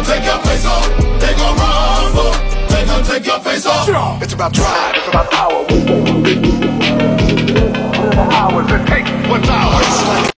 take your face off. They gon' rumble. They gon' take your face off. It's about drive, it's about power.